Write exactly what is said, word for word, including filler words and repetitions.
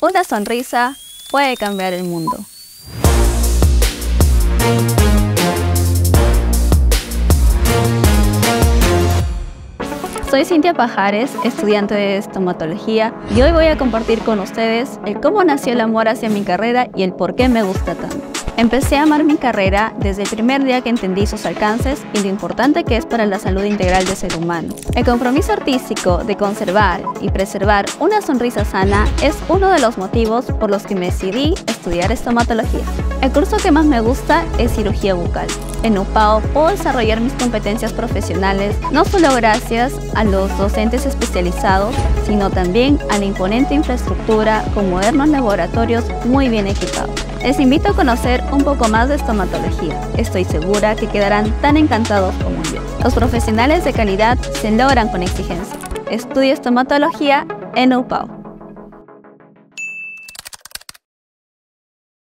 Una sonrisa puede cambiar el mundo. Soy Cintia Pajares, estudiante de estomatología, y hoy voy a compartir con ustedes el cómo nació el amor hacia mi carrera y el por qué me gusta tanto. Empecé a amar mi carrera desde el primer día que entendí sus alcances y lo importante que es para la salud integral del ser humano. El compromiso artístico de conservar y preservar una sonrisa sana es uno de los motivos por los que me decidí estudiar estomatología. El curso que más me gusta es cirugía bucal. En U P A O puedo desarrollar mis competencias profesionales no solo gracias a los docentes especializados, sino también a la imponente infraestructura con modernos laboratorios muy bien equipados. Les invito a conocer un poco más de estomatología. Estoy segura que quedarán tan encantados como yo. Los profesionales de calidad se logran con exigencia. Estudia estomatología en U P A O.